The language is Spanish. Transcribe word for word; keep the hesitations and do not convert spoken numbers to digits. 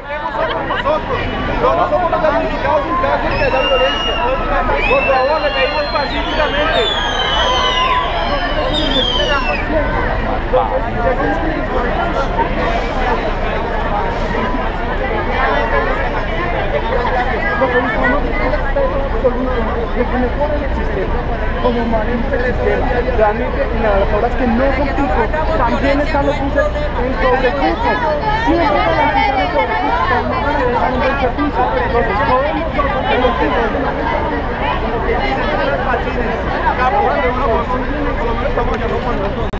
problemas son con nosotros. Nosotros somos los damnificados en caso de esa violencia. Por favor, le pedimos pacíficamente. Lo que buscamos es un respeto absoluto, lo que mejora el sistema, como maneja el sistema. Realmente en las horas que no son pico, también están los buses en sobrecupo. Siempre garantizan el sobrecupo, pero no garantizan un buen servicio. Entonces, todos los que son Los que dicen que las patines, acá por donde uno consume, nosotros estamos haciendo con nosotros.